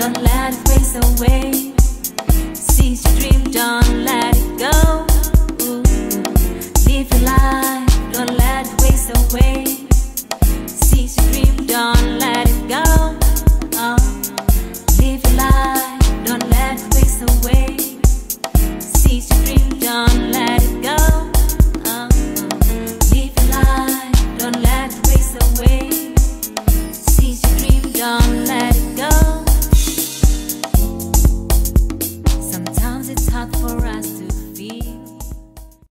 don't let it waste away. Seize your dream, don't let it go. Ooh. Live your life, don't let it waste away. Seize your dream, don't let it go. Oh. Live your life, don't let it waste away. Seize your dream, don't let it go. Oh. Live your life, don't let it waste away. Seize your dream, don't